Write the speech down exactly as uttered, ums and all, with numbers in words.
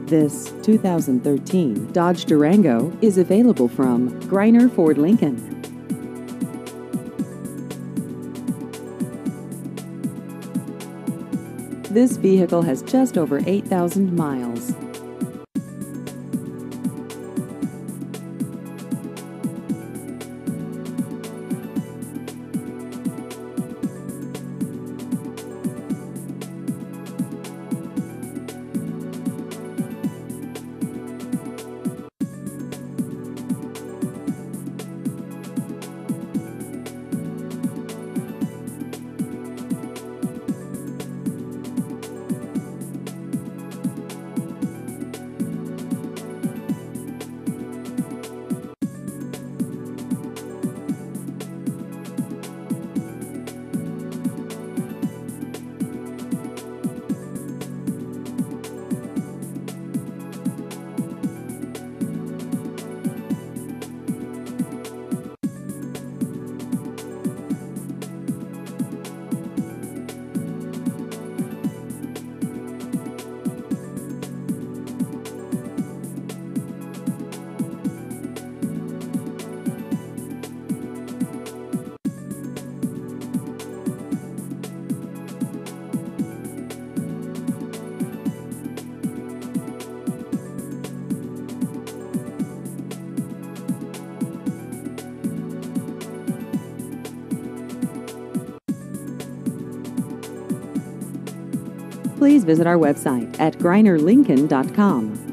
This two thousand thirteen Dodge Durango is available from Greiner Ford Lincoln. This vehicle has just over eight thousand miles. Please visit our website at greiner lincoln dot com.